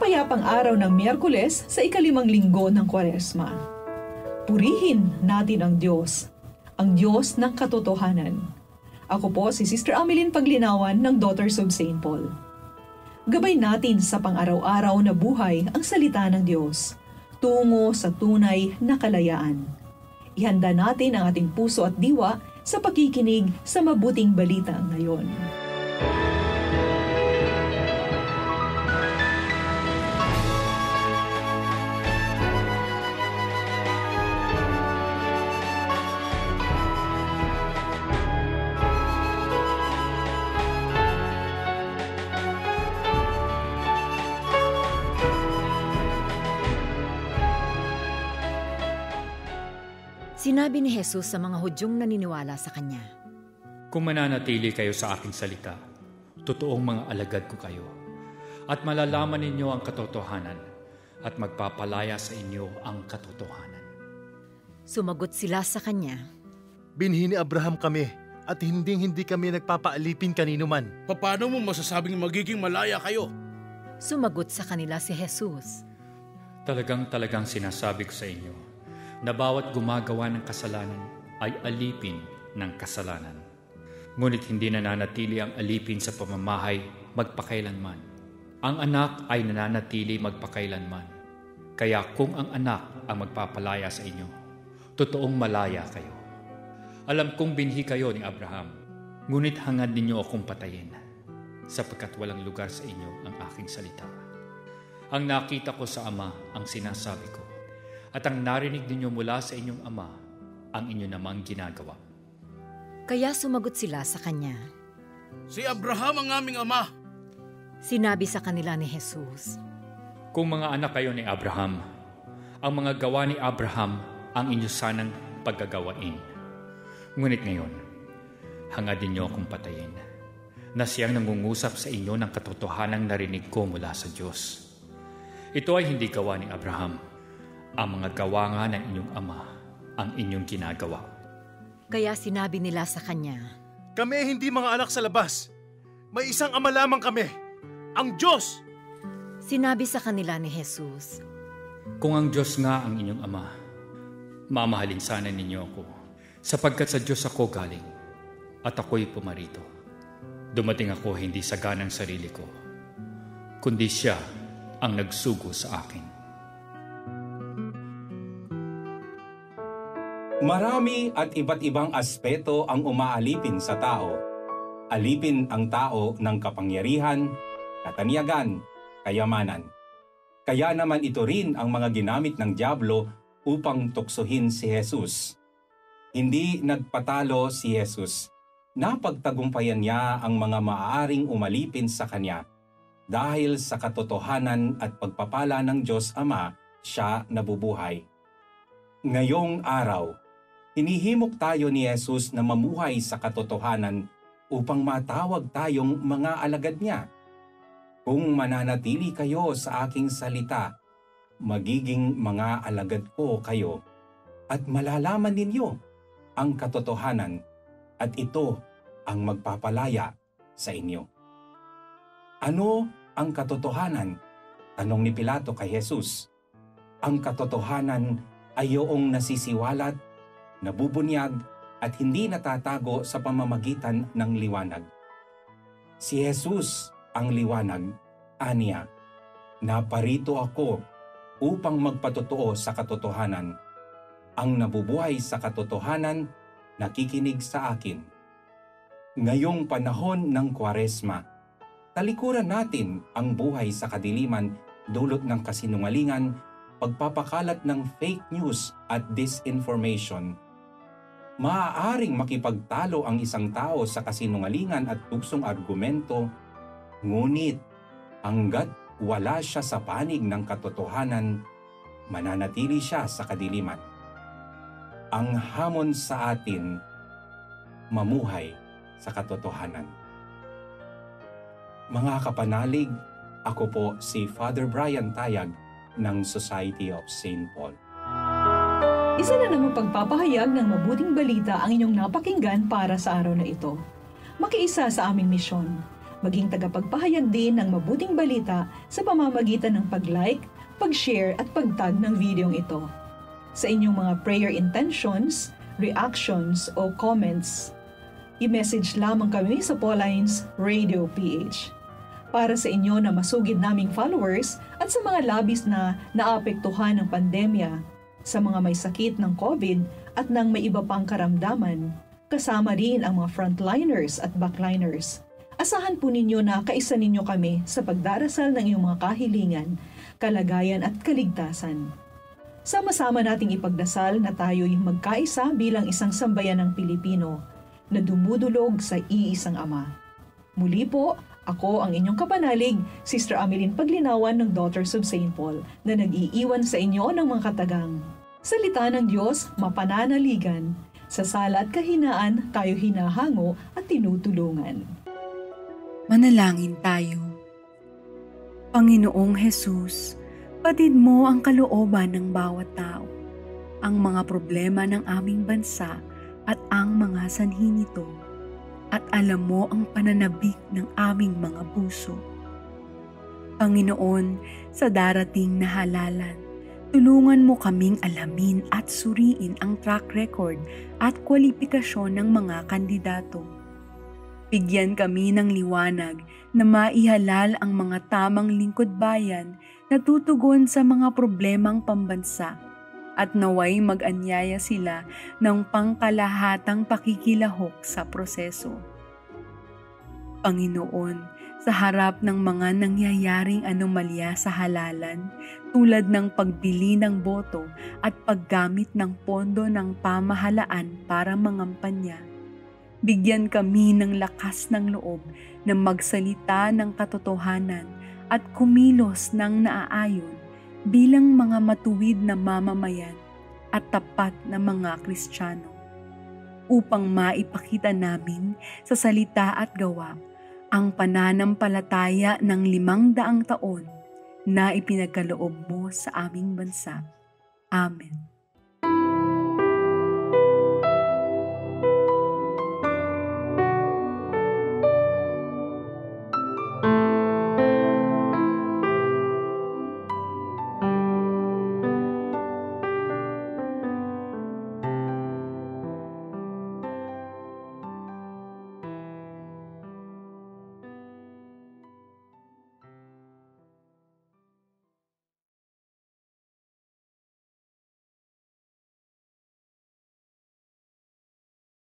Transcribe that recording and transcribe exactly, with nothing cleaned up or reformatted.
mapayapang araw ng Miyerkules sa ikalimang linggo ng Kwaresma. Purihin natin ang Diyos, ang Diyos ng katotohanan. Ako po si Sister Ameline Paglinawan ng Daughters of Saint Paul. Gabay natin sa pang-araw-araw na buhay ang salita ng Diyos, tungo sa tunay na kalayaan. Ihanda natin ang ating puso at diwa sa pakikinig sa mabuting balita ngayon. Sinabi ni Jesus sa mga Hudyong naniniwala sa Kanya, "Kung mananatili kayo sa aking salita, totoong mga alagad ko kayo, at malalaman ninyo ang katotohanan, at magpapalaya sa inyo ang katotohanan." Sumagot sila sa Kanya, "Binhi ni Abraham kami, at hinding-hindi kami nagpapaalipin kanino man." Paano mo masasabing magiging malaya kayo? Sumagot sa kanila si Jesus, Talagang-talagang sinasabi ko sa inyo, na bawat gumagawa ng kasalanan ay alipin ng kasalanan. Ngunit hindi nananatili ang alipin sa pamamahay magpakailanman. Ang anak ay nananatili magpakailanman. Kaya kung ang anak ang magpapalaya sa inyo, totoong malaya kayo. Alam kong binhi kayo ni Abraham, ngunit hangad ninyo akong patayin, sapagkat walang lugar sa inyo ang aking salita. Ang nakita ko sa Ama ang sinasabi ko, at ang narinig ninyo mula sa inyong ama, ang inyo namang ginagawa. Kaya sumagot sila sa Kanya, Si Abraham ang aming ama. Sinabi sa kanila ni Jesus, Kung mga anak kayo ni Abraham, ang mga gawa ni Abraham ang inyo sanang paggagawain. Ngunit ngayon, hangadin niyo akong patayin, na siyang nangungusap sa inyo ng katotohanang narinig ko mula sa Diyos. Ito ay hindi gawa ni Abraham. Ang mga gawa nga ng inyong ama ang inyong ginagawa. Kaya sinabi nila sa Kanya, "Kami ay hindi mga anak sa labas. May isang ama lamang kami, ang Diyos." Sinabi sa kanila ni Jesus, Kung ang Diyos nga ang inyong ama, mamahalin sana ninyo ako, sapagkat sa Diyos ako galing, at ako'y pumarito. Dumating ako hindi sa ganang sarili ko, kundi siya ang nagsugo sa akin. Marami at iba't ibang aspeto ang umaalipin sa tao. Alipin ang tao ng kapangyarihan, katanyagan, kayamanan. Kaya naman ito rin ang mga ginamit ng dyablo upang tuksohin si Jesus. Hindi nagpatalo si Jesus. Napagtagumpayan niya ang mga maaaring umalipin sa Kanya. Dahil sa katotohanan at pagpapala ng Diyos Ama, siya nabubuhay. Ngayong araw, hinihimok tayo ni Jesus na mamuhay sa katotohanan upang matawag tayong mga alagad niya. Kung mananatili kayo sa aking salita, magiging mga alagad ko kayo at malalaman ninyo ang katotohanan at ito ang magpapalaya sa inyo. Ano ang katotohanan? Tanong ni Pilato kay Jesus. Ang katotohanan ay iyong nasisiwalat, nabubunyag at hindi natatago sa pamamagitan ng liwanag. Si Jesus ang liwanag, aniya, naparito ako upang magpatotoo sa katotohanan. Ang nabubuhay sa katotohanan, nakikinig sa akin. Ngayong panahon ng Kwaresma, talikuran natin ang buhay sa kadiliman dulot ng kasinungalingan, pagpapakalat ng fake news at disinformation. Maaaring makipagtalo ang isang tao sa kasinungalingan at tuksong argumento, ngunit hanggat wala siya sa panig ng katotohanan, mananatili siya sa kadiliman. Ang hamon sa atin, mamuhay sa katotohanan. Mga kapanalig, ako po si Father Brian Tayag ng Society of Saint Paul. Isa na namang pagpapahayag ng mabuting balita ang inyong napakinggan para sa araw na ito. Makiisa sa aming misyon. maging tagapagpahayag din ng mabuting balita sa pamamagitan ng pag-like, pag-share at pag-tag ng videong ito. Sa inyong mga prayer intentions, reactions o comments, i-message lamang kami sa Paulines Radio P H. Para sa inyo na masugid naming followers at sa mga labis na naapektuhan ng pandemya, sa mga may sakit ng COVID at ng may iba pang karamdaman, kasama rin ang mga frontliners at backliners. Asahan po ninyo na kaisa ninyo kami sa pagdarasal ng iyong mga kahilingan, kalagayan at kaligtasan. Sama-sama nating ipagdasal na tayo'y magkaisa bilang isang sambayan ng Pilipino na dumudulog sa iisang Ama. Muli po, ako ang inyong kapanalig, Sister Ameline Paglinawan ng Daughters of Saint Paul, na nag-iiwan sa inyo ng mga katagang. Salita ng Diyos, mapananaligan. Sa sala at kahinaan, tayo hinahango at tinutulungan. Manalangin tayo. Panginoong Hesus, batid mo ang kalooban ng bawat tao, ang mga problema ng aming bansa at ang mga sanhi nito, at alam mo ang pananabik ng aming mga puso. Panginoon, sa darating na halalan, tulungan mo kaming alamin at suriin ang track record at kwalifikasyon ng mga kandidato. Bigyan kami ng liwanag na maihalal ang mga tamang lingkod bayan na tutugon sa mga problemang pambansa, at naway mag-anyaya sila ng pangkalahatang pakikilahok sa proseso. Panginoon, sa harap ng mga nangyayaring anomalya sa halalan, tulad ng pagbili ng boto at paggamit ng pondo ng pamahalaan para mangampanya, bigyan kami ng lakas ng loob na magsalita ng katotohanan at kumilos ng naaayon bilang mga matuwid na mamamayan at tapat na mga Kristiyano, upang maipakita namin sa salita at gawa ang pananampalataya ng limang daang taon na ipinagkaloob mo sa aming bansa. Amen.